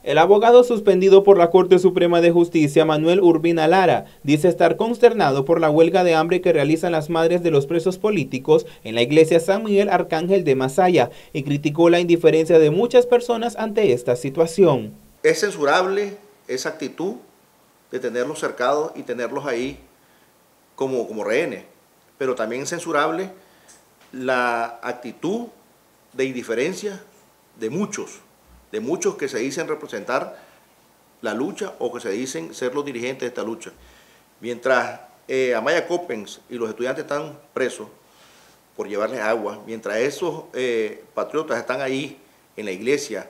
El abogado suspendido por la Corte Suprema de Justicia, Manuel Urbina Lara, dice estar consternado por la huelga de hambre que realizan las madres de los presos políticos en la iglesia San Miguel Arcángel de Masaya y criticó la indiferencia de muchas personas ante esta situación. Es censurable esa actitud de tenerlos cercados y tenerlos ahí como rehenes, pero también es censurable la actitud de indiferencia de muchos que se dicen representar la lucha o que se dicen ser los dirigentes de esta lucha. Mientras Amaya Coppens y los estudiantes están presos por llevarles agua, mientras esos patriotas están ahí en la iglesia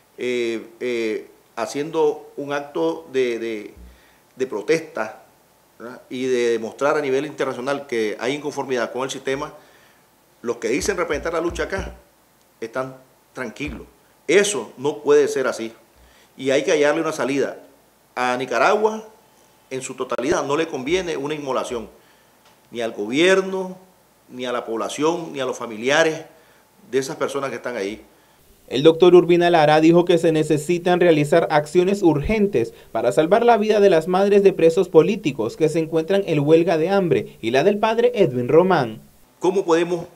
haciendo un acto de protesta, ¿verdad? Y de demostrar a nivel internacional que hay inconformidad con el sistema, los que dicen representar la lucha acá están tranquilos. Eso no puede ser así y hay que hallarle una salida. A Nicaragua en su totalidad no le conviene una inmolación, ni al gobierno, ni a la población, ni a los familiares de esas personas que están ahí. El doctor Urbina Lara dijo que se necesitan realizar acciones urgentes para salvar la vida de las madres de presos políticos que se encuentran en huelga de hambre y la del padre Edwin Román. ¿Cómo podemos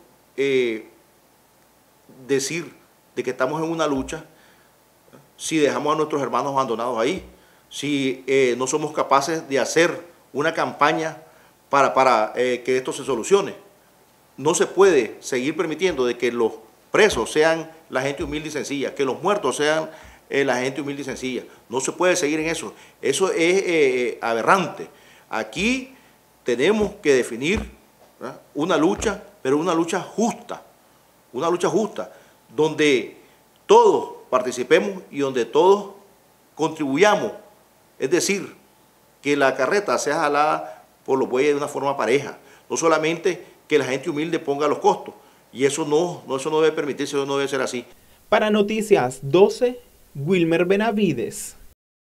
decir de que estamos en una lucha si dejamos a nuestros hermanos abandonados ahí? Si no somos capaces de hacer una campaña para que esto se solucione. No se puede seguir permitiendo de que los presos sean la gente humilde y sencilla, que los muertos sean la gente humilde y sencilla. No se puede seguir en eso. Eso es aberrante. Aquí tenemos que definir, ¿verdad?, una lucha, pero una lucha justa, donde todos participemos y donde todos contribuyamos. Es decir, que la carreta sea jalada por los bueyes de una forma pareja, no solamente que la gente humilde ponga los costos. Y eso no debe permitirse, eso no debe ser así. Para Noticias 12, Wilmer Benavides.